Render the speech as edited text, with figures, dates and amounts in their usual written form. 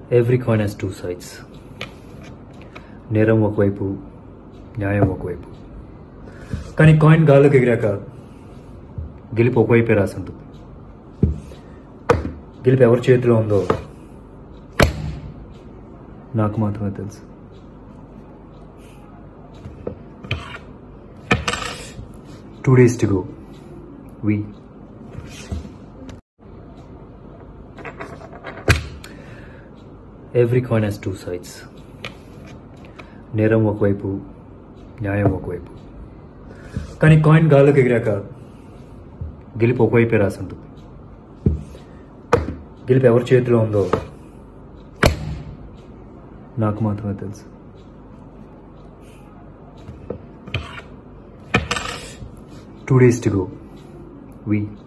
Every coin has two sides. నేరం ఒకవైపు, న్యాయం ఒకవైపు. కానీ కాయిన్ గాల్లోకి ఎగిరాక గెలుపు ఒకవైపే రాసి ఉంటుంది. గెలుపు ఎవరి చేతిలో ఉందో నాకు మాత్రమే తెలుసు. Two days to go. Every coin has two sides. నేరం ఒకవైపు, న్యాయం ఒకవైపు. కానీ కాయిన్ గాల్లోకి ఎగిరాక గెలుపు ఒకవైపే రాసి ఉంటుంది. గెలుపు ఎవరి చేతిలో ఉందో నాకు మాత్రమే తెలుసు. Two days to go.